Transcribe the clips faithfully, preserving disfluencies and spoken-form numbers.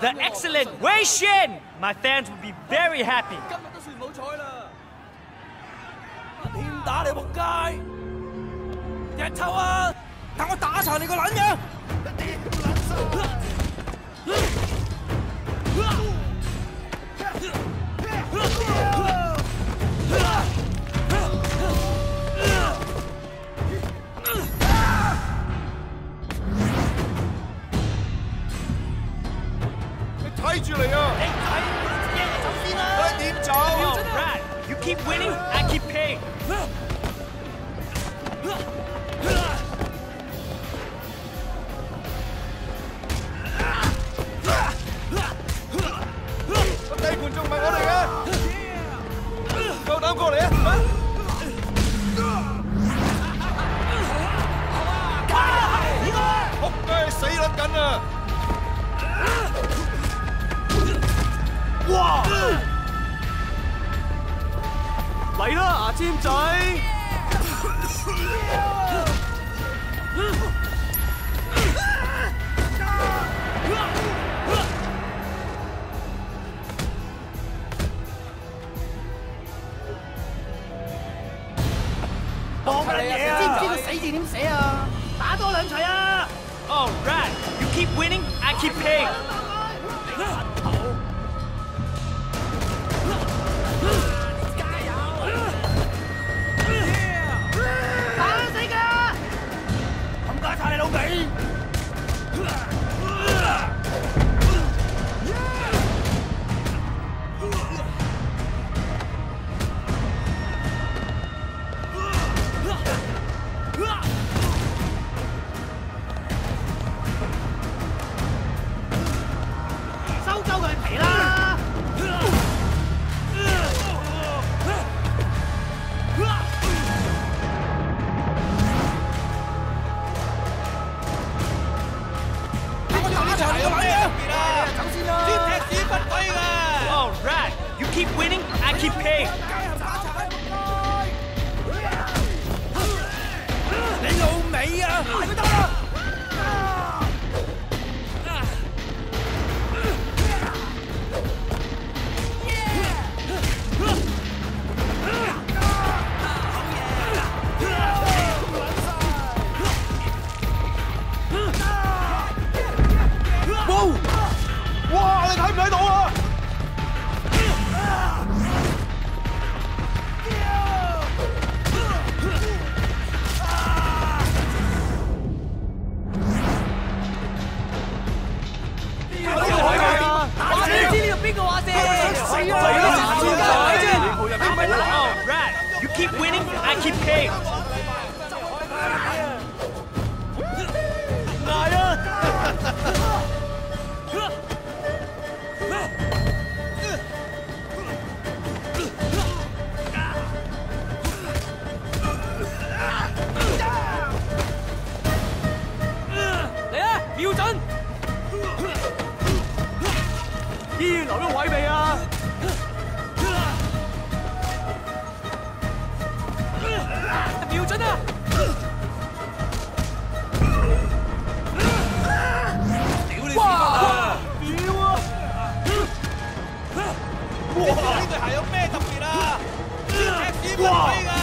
The excellent Wei Shen! My fans would be very happy. 今日都算冇彩啦！點打你仆街？日臭啊！等我打殘你個撚樣！ 睇住嚟啊！ 你睇，走先啦！ 佢點走 Rat, you keep winning, I keep paying. 個地盤仲唔係我哋嘅？夠膽過嚟啊！仆街死撚緊啊！ 哇！嚟啦，牙籤仔！ 幫乜嘢啊？知唔知個死字點寫啊？打多兩錘啊 Oh, Rat, you keep winning, I keep paying. 收鳩佢皮啦！我打殘你個撚樣！走先啦！先踢屎忽鬼㗎！ Oh, Rat, you keep winning, I keep paying. 你老味啊！係咪得啦？ 哇！你睇唔睇到啊？ 打死知呢個邊個話先？死啊！ Oh, Rat, you keep winning, I keep paying. 捱啊！嚟啊！瞄準！依然留咗位未啊？瞄準啊！屌你屎忽啊！屌啊！哇！呢對鞋有咩特別啊？踢屎忽鬼㗎！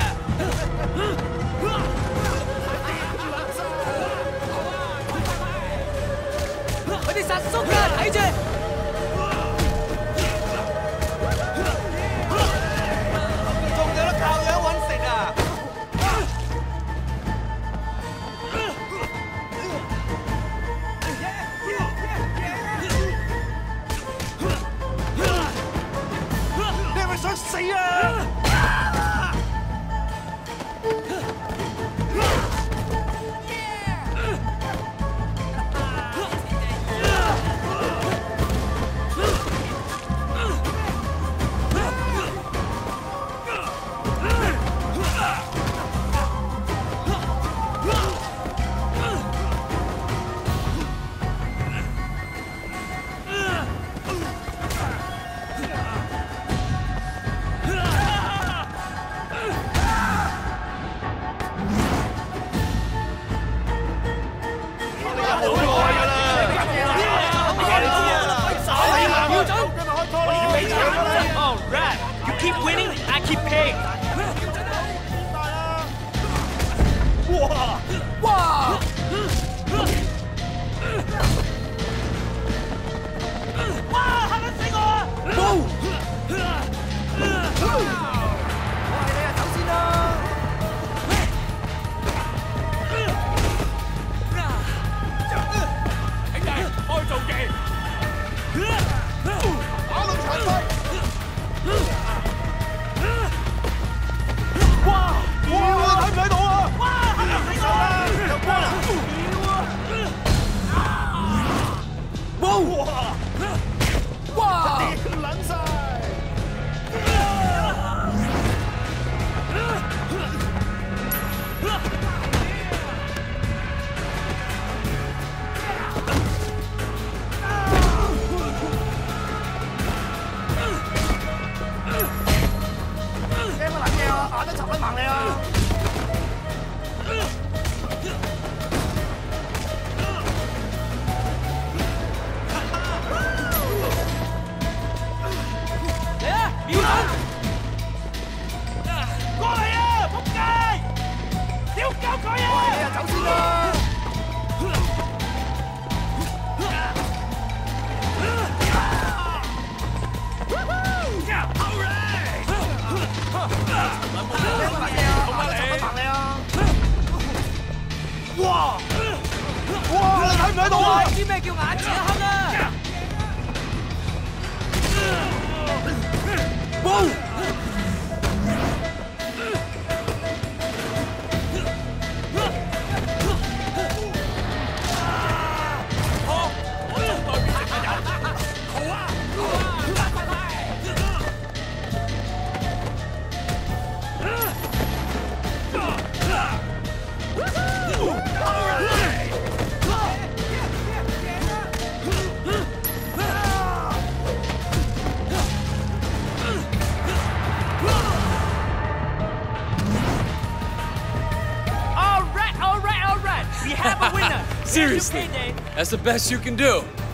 佢哋實縮㗎，睇住！仲有得靠樣揾食啊！你係咪想死啊？ 哇！哇！你睇唔睇到啊？ 知咩叫眼前一黑啊？ 冇！ All right, all right, all right. We have a winner. Seriously, that's the best you can do.